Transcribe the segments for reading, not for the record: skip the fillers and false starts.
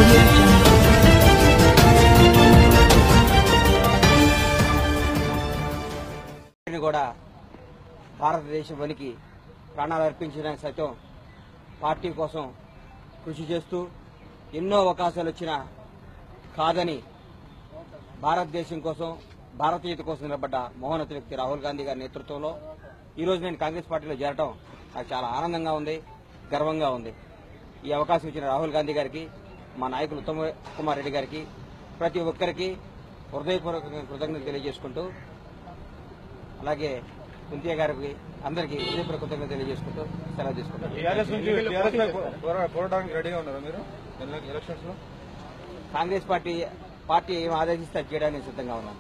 కూడా భారతదేశం వనికి ప్రాణాలు అర్పించడానికి సైతం పార్టీ కోసం కృషి చేస్తూ ఎన్నో అవకాశాలు వచ్చినా కాదని భారతదేశం కోసం భారతీయత కోసం నిలబడ్డ మహోన్నత వ్యక్తి రాహుల్ గాంధీ గారి నేతృత్వంలో ఈరోజు నేను కాంగ్రెస్ పార్టీలో చేరడం నాకు చాలా ఆనందంగా ఉంది, గర్వంగా ఉంది. ఈ అవకాశం ఇచ్చిన రాహుల్ గాంధీ గారికి, మా నాయకులు ఉత్తమ్ కుమార్ రెడ్డి గారికి, ప్రతి ఒక్కరికి హృదయపూర్వకంగా కృతజ్ఞతలు తెలియజేసుకుంటూ, అలాగే కుంతియా గారికి అందరికీ హృదయపూర్వక కృతజ్ఞతలు తెలియజేసుకుంటూ సెలవు తీసుకుంటాం. కాంగ్రెస్ పార్టీ ఏం ఆదేశిస్తే చేయడానికి సిద్ధంగా ఉన్నాను.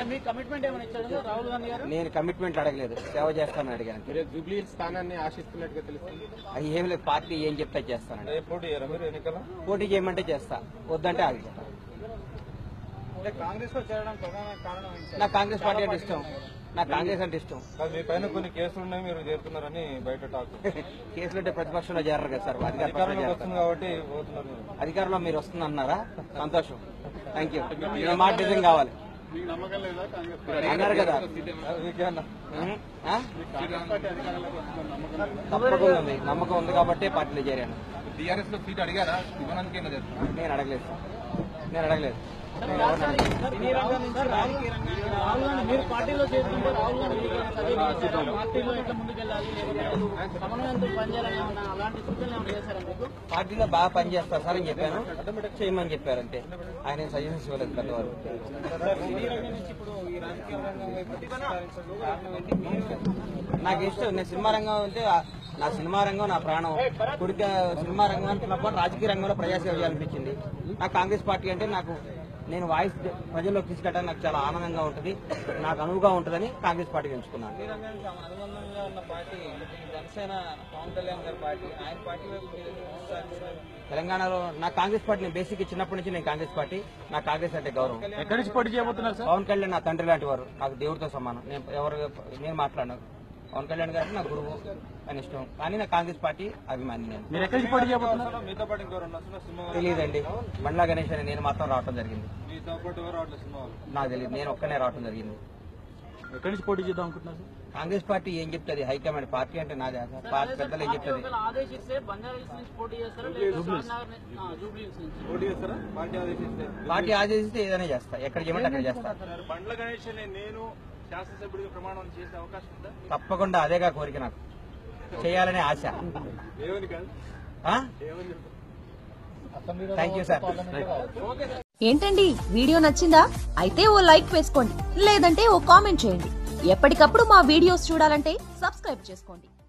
నేను కమిట్మెంట్ అడగలేదు, సేవ చేస్తానని అడిగాను. జూబ్లీ స్థానాన్ని ఆశిస్తున్నట్టుగా తెలుస్తుంది. అది ఏం లేదు, పార్టీ ఏం చెప్తే చేస్తానండి. పోటీ చేయమంటే చేస్తా, వద్దంటే ఆగిపోతా. కాంగ్రెస్ లో చేరడం ప్రధాన కారణం నాకు కాంగ్రెస్ పార్టీ అంటే ఇష్టం, నాకు కాంగ్రెస్ అంటే ఇష్టం. మీ పైన కొన్ని కేసులు ఉన్నాయి, మీరు చేరుతున్నారని బయట టాక్. కేసులు అంటే ప్రతిపక్షంలో చేరరు కదా సార్, కాబట్టి అధికారంలో మీరు వస్తుందన్నారా? సంతోషం, థ్యాంక్ యూ. మాట నిజం కావాలి అన్నారు కదా. తప్పకుండా ఉంది, నమ్మకం ఉంది కాబట్టి పార్టీలో చేరాను. టీఆర్ఎస్ లో సీట్ అడిగారా? నేను అడగలేదు, నేను అడగలేదు. పార్టీలో బాగా పనిచేస్తారు సార్ అని చెప్పాను, చేయమని చెప్పారు అంతే. ఆయన సజెషన్స్ ఇవ్వలేదు పెద్దవారు. నాకు ఇష్టం, నేను సినిమా రంగం అంటే నా సినిమా రంగం నా ప్రాణం. కొడుక సినిమా రంగం అంటే పాటు రాజకీయ రంగంలో ప్రజాసేవ చేయాలనిపించింది. నాకు కాంగ్రెస్ పార్టీ అంటే నేను వాయిస్ ప్రజల్లోకి తీసుకెళ్ళడానికి నాకు చాలా ఆనందంగా ఉంటుంది, నాకు అనువుగా ఉంటుందని కాంగ్రెస్ పార్టీ ఎంచుకున్నాను. తెలంగాణలో నా కాంగ్రెస్ పార్టీ నేను బేసిక్ చిన్నప్పటి నుంచి నేను కాంగ్రెస్ పార్టీ, నాకు కాంగ్రెస్ అంటే గౌరవం. ఎక్కడి నుంచి పోటీ చేయబోతున్నారు? పవన్ కళ్యాణ్ నా తండ్రి లాంటి వారు, నాకు దేవుడితో సమానం. నేను మాట్లాడను, పవన్ కళ్యాణ్ గారికి నా గురువు అని ఇష్టం, కానీ నా కాంగ్రెస్ పార్టీ అభిమాని. నేను తెలియదండి, బండ్లా గణేష్ అని నేను మాత్రం రావడం జరిగింది. నాకు తెలియదు, నేను ఒక్కనే రావడం జరిగింది. ఎక్కడి నుంచి పోటీ చేద్దాం అనుకుంటున్నారు? కాంగ్రెస్ పార్టీ ఏం చెప్తుంది, హైకమాండ్. పార్టీ అంటే నాదే, పెద్దలు ఏం చెప్తుంది. పార్టీ ఆదేశిస్తే ఏదైనా చేస్తా, ఎక్కడ చేయమంటే అక్కడ చేస్తా. బండ్ల గణేష్ నేను శాసనసభ్యుడిగా ప్రమాణం చేసే అవకాశం ఉందా? తప్పకుండా, అదేగా కోరిక, నాకు చేయాలనే ఆశ. Thank you sir. ఏంటండి, వీడియో నచ్చిందా? అయితే ఓ లైక్ వేసుకోండి, లేదంటే ఓ కామెంట్ చేయండి. ఎప్పటికప్పుడు మా వీడియోస్ చూడాలంటే సబ్స్క్రైబ్ చేసుకోండి.